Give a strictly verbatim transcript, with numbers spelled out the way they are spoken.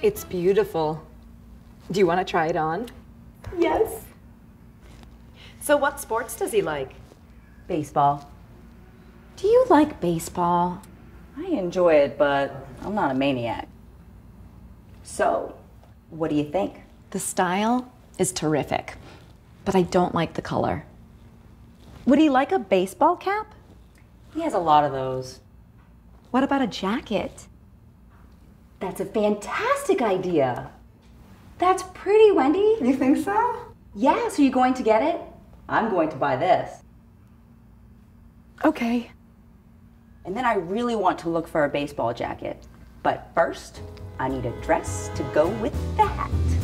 It's beautiful. Do you want to try it on? Yes. So what sports does he like? Baseball. Do you like baseball? I enjoy it, but I'm not a maniac. So, what do you think? The style is terrific, but I don't like the color. Would he like a baseball cap? He has a lot of those. What about a jacket? That's a fantastic idea. That's pretty, Wendy. You think so? Yeah, so you're going to get it? I'm going to buy this. Okay. And then I really want to look for a baseball jacket. But first, I need a dress to go with that.